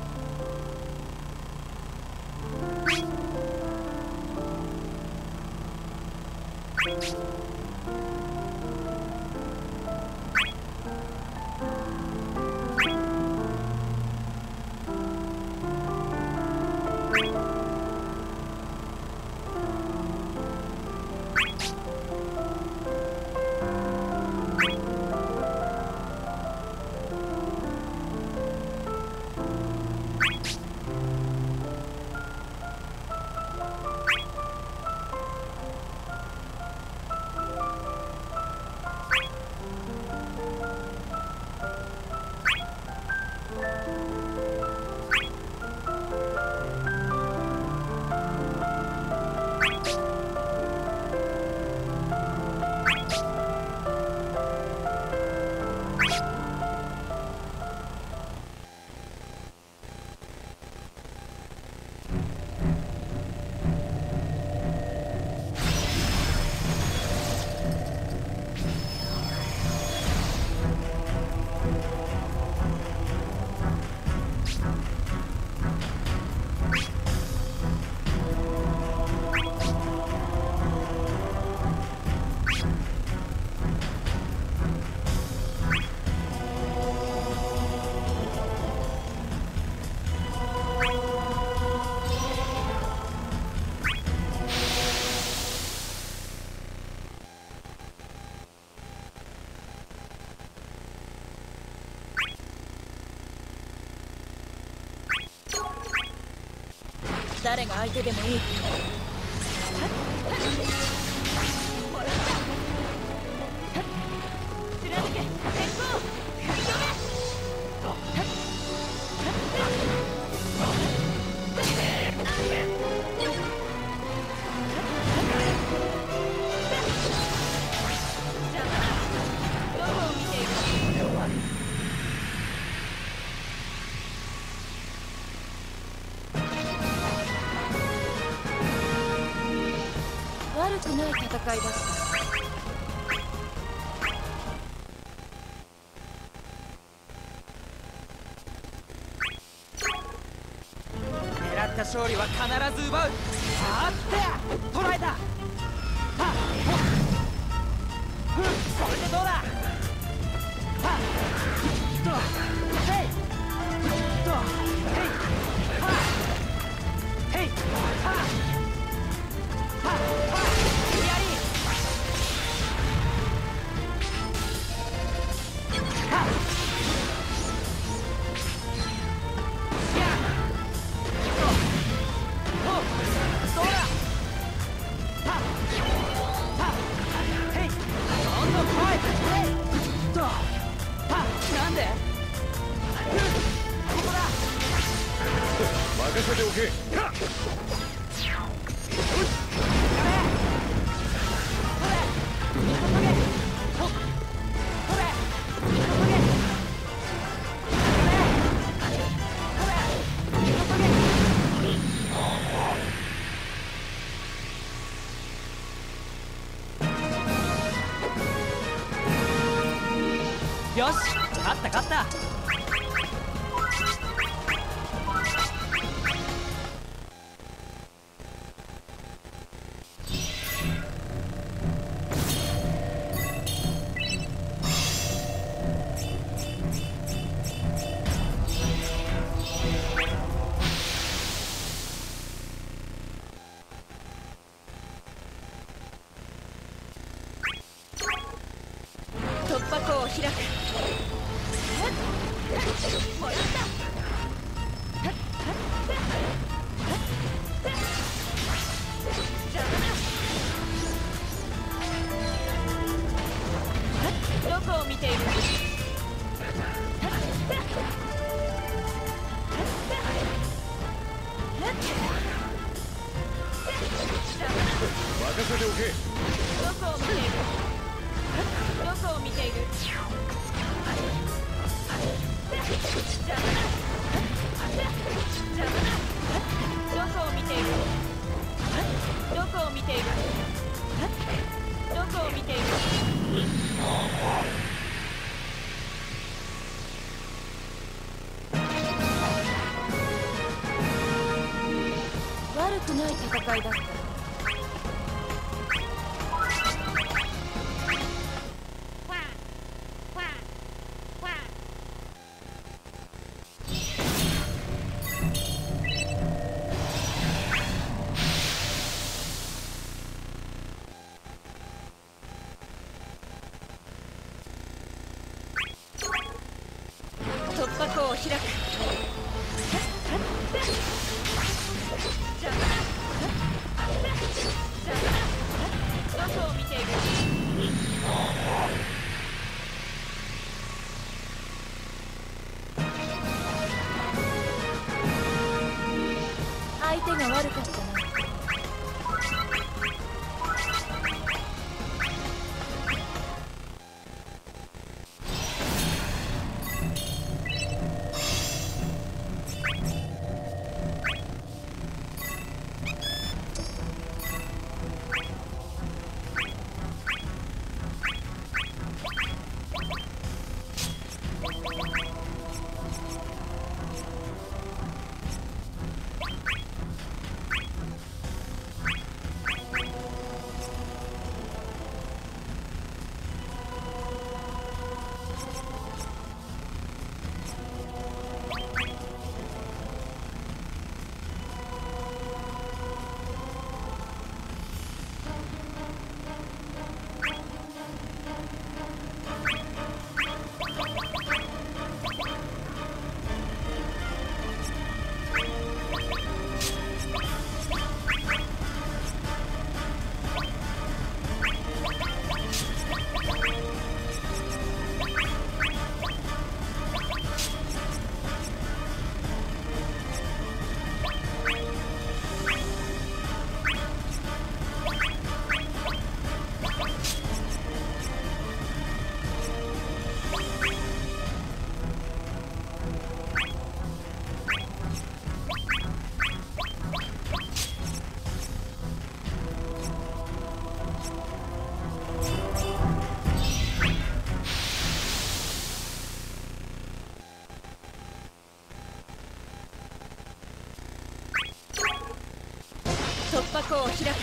誰が相手でもいい。貫け、先行、食い止め。邪魔だ。どこを見ている。悪くない戦いだった。 狙った勝利は必ず奪う。あって捉えた。はっこれでどうだ。はっとヘイとヘイはっヘイはっはっはっ任せておけ。 よし、勝った勝った。 突破口を開く。もらった。邪魔だ。どこを見ている。 任せておけ。 どこを見ている。どこを見ている。邪魔だ。邪魔だ。どこを見ている。どこを見ている。どこを見ている。 くない戦いだった。突破口を開く。どこを見ている。相手が悪かったな。突破口を開く。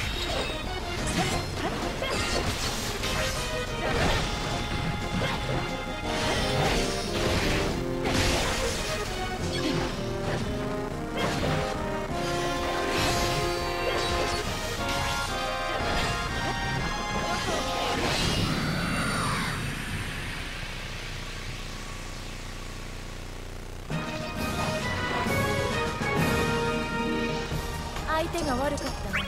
相手が悪かったな。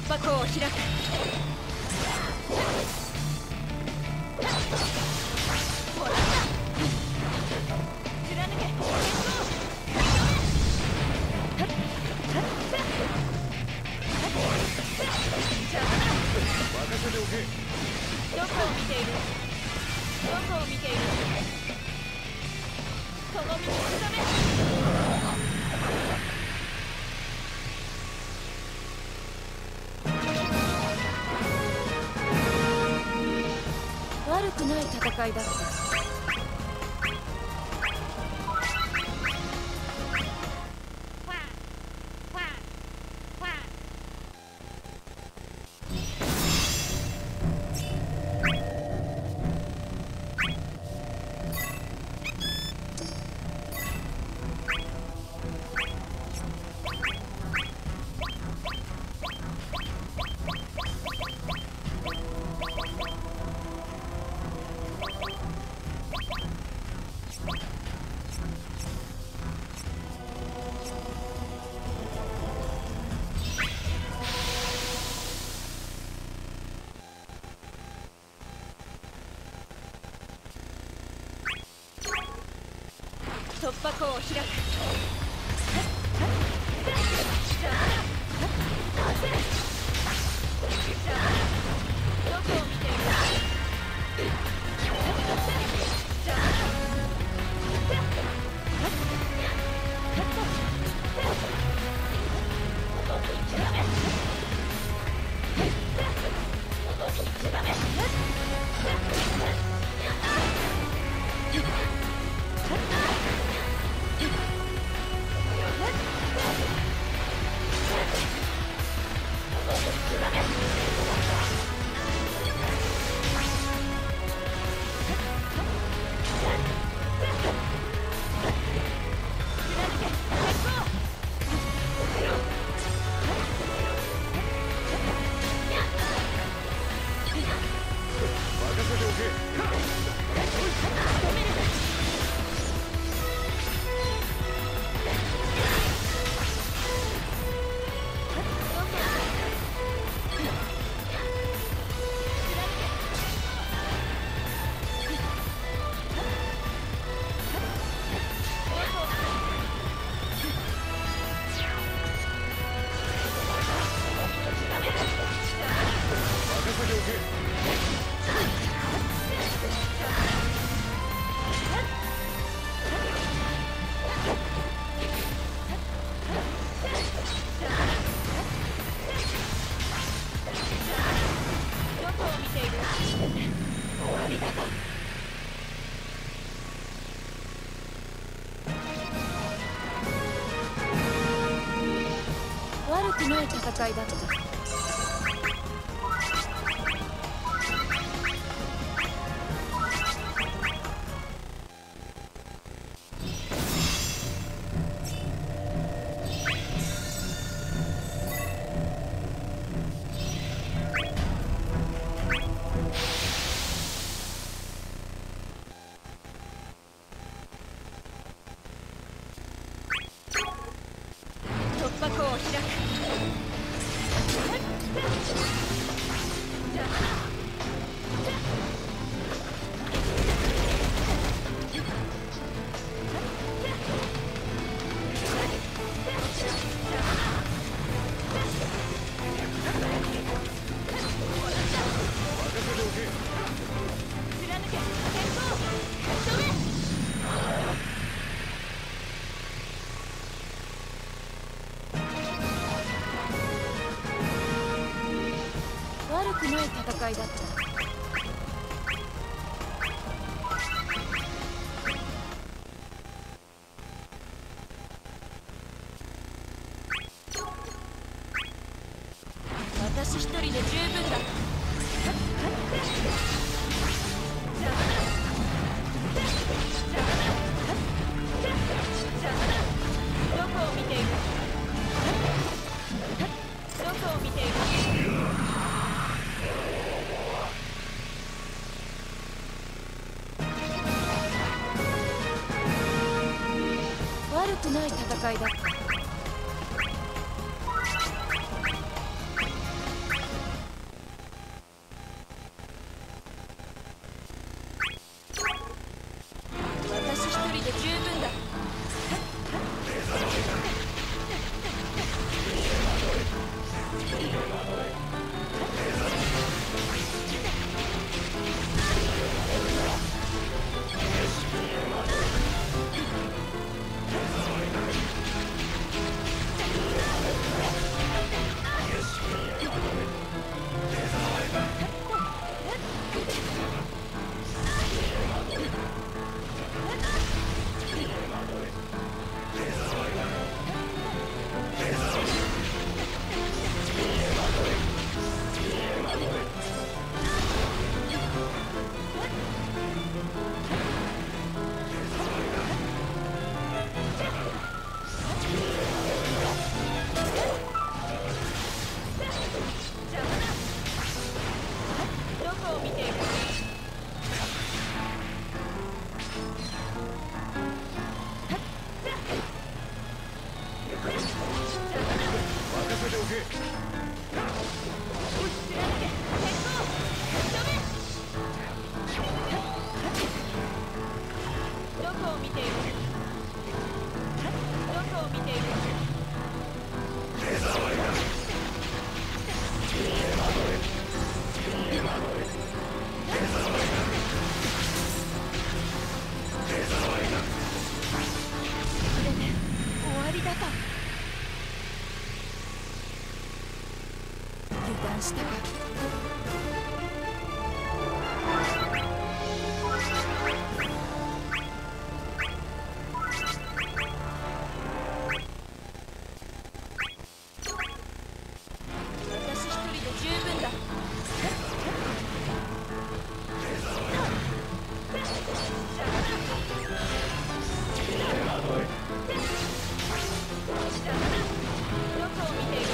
破口を開く。もらった。貫け。結構。邪魔だ。 任せておけ。 どこを見ている。どこを見ている。その道に進め。悪くない戦いだった。突破口を開く。邪魔だ。どこを見ている。邪魔だ。悪くない戦いだった。突破口を開く。悪くない戦いだった。私一人で十分だ。邪魔だ。邪魔だ。邪魔だ。どこを見ている。どこを見ている。悪くない戦いだった。 見ている。どこを見ている。これで終わりだと。油断したか。私一人で十分だ。どこを見ている。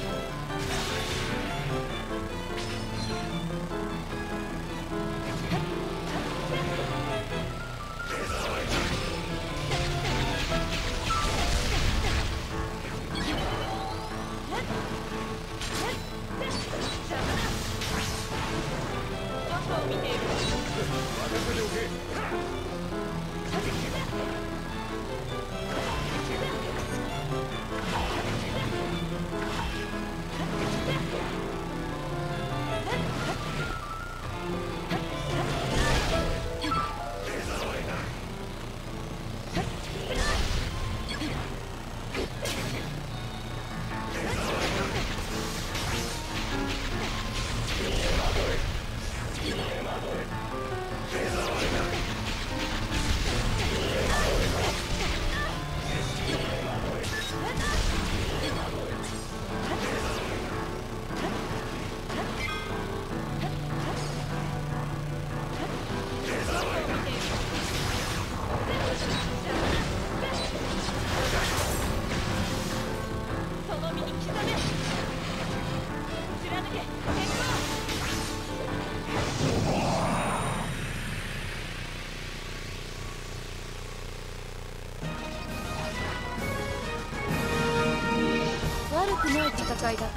どこを見ている。 任せておけ。その身に刻め。貫け。悪くない戦いだった。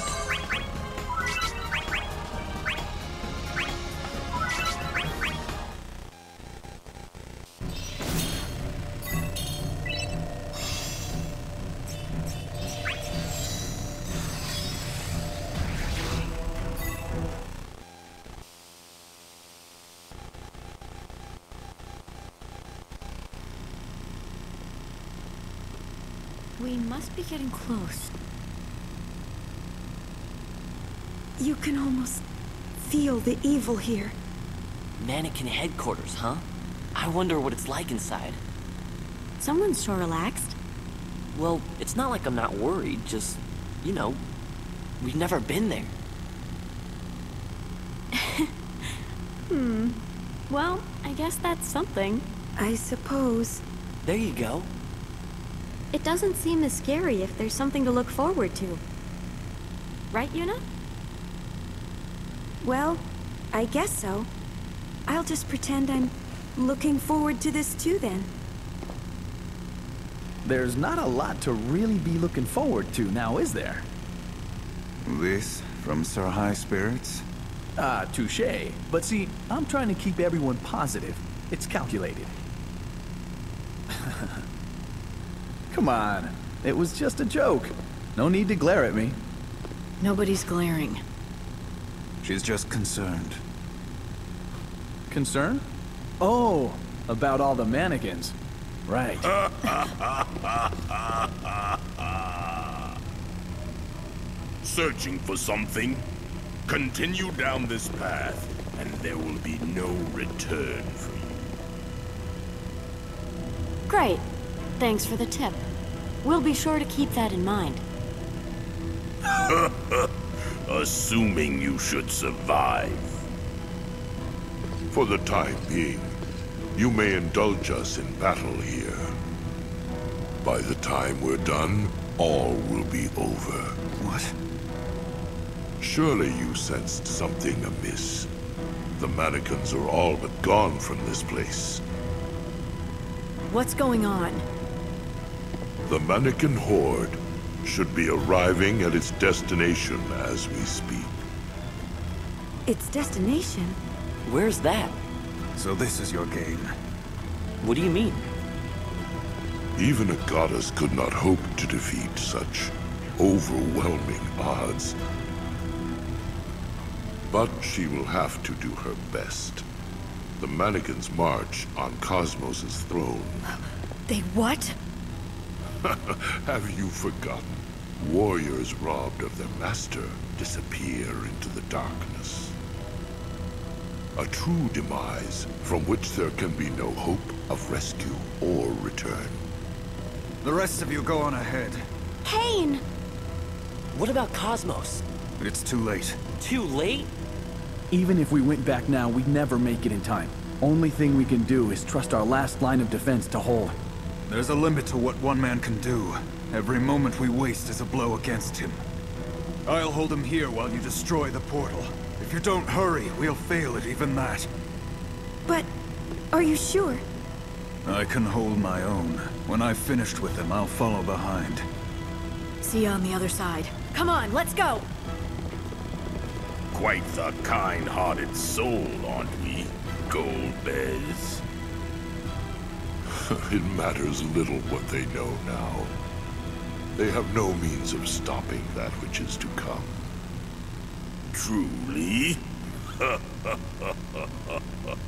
We must be getting close. You can almost feel the evil here. Mannequin headquarters, huh? I wonder what it's like inside. Someone's sure relaxed. Well, it's not like I'm not worried, just, you know, we've never been there. Well, I guess that's something. I suppose. There you go. It doesn't seem as scary if there's something to look forward to. Right, Yuna? Well, I guess so. I'll just pretend I'm looking forward to this too then. There's not a lot to really be looking forward to now, is there? This from Sir High Spirits? Ah, touché. But see, I'm trying to keep everyone positive. It's calculated. Come on. It was just a joke. No need to glare at me. Nobody's glaring. She's just concerned. Concerned? Oh, about all the mannequins. Right. Searching for something? Continue down this path, and there will be no return for you. Great. Thanks for the tip. We'll be sure to keep that in mind. Assuming you should survive. For the time being, you may indulge us in battle here. By the time we're done, all will be over. What? Surely you sensed something amiss. The mannequins are all but gone from this place. What's going on? The mannequin horde should be arriving at its destination as we speak. Its destination? Where's that? So this is your game. What do you mean? Even a goddess could not hope to defeat such overwhelming odds. But she will have to do her best. The mannequins march on Cosmos' throne. They what? Have you forgotten? Warriors robbed of their master disappear into the darkness. A true demise from which there can be no hope of rescue or return. The rest of you go on ahead. Kane! What about Cosmos? It's too late. Too late? Even if we went back now, we'd never make it in time. Only thing we can do is trust our last line of defense to hold. There's a limit to what one man can do. Every moment we waste is a blow against him. I'll hold him here while you destroy the portal. If you don't hurry, we'll fail at even that. But are you sure? I can hold my own. When I've finished with him, I'll follow behind. See you on the other side. Come on, let's go! Quite the kind-hearted soul, aren't we, Golbez? It matters little what they know now. They have no means of stopping that which is to come. Truly?